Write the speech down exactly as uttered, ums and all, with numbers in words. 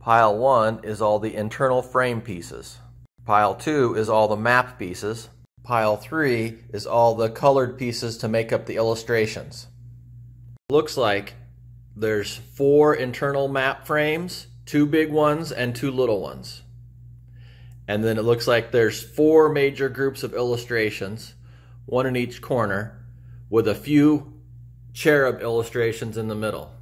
Pile one is all the internal frame pieces. Pile two is all the map pieces. Pile three is all the colored pieces to make up the illustrations. Looks like there's four internal map frames, two big ones and two little ones. And then it looks like there's four major groups of illustrations, one in each corner, with a few cherub illustrations in the middle.